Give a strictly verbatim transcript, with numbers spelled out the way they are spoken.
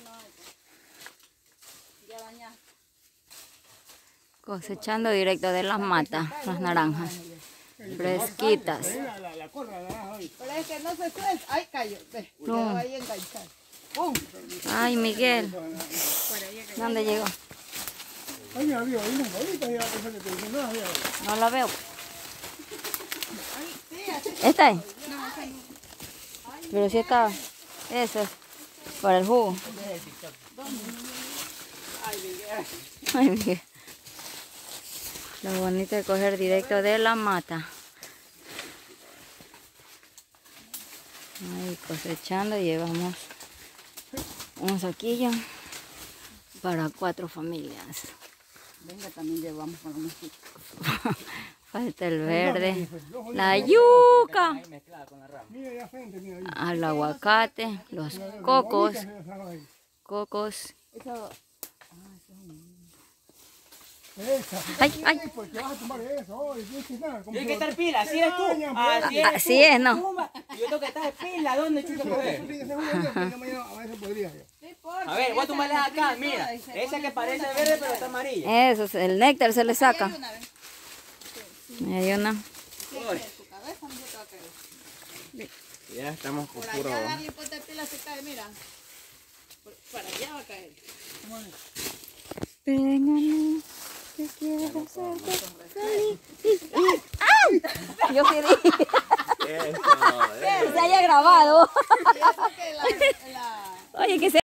Cosechando directo de las matas, las naranjas. Fresquitas. Pero es que no se suelta. Ay, cayó. Quedó ahí enganchado. ¡Pum! Ay, Miguel. ¿Dónde llegó? No la veo. ¿Esta es? Pero sí estaba. Eso es. Para el jugo. Ay, Miguel. Lo bonito de coger directo de la mata. Ahí cosechando llevamos un saquillo para cuatro familias. Venga, también llevamos para los mosquitos. Falta el verde, la yuca, al aguacate, los cocos, cocos. Ay, ay. Tienes que estar pila, así es tú. Así es, Así es, ¿no? Yo tengo que estar pila, ¿dónde chucha coger? A ver, voy a tomarla acá, mira. Esa que parece verde pero está amarilla. Eso, es, el néctar se le saca. Hay una. Ya estamos con Por puro... allá darle ponte pila se cae, mira. Para allá va a caer. Pégame, que quiero hacerte feliz. ¡Ay! Yo sí dije. Eso, Que se haya grabado. Y eso que la, la... Oye, que se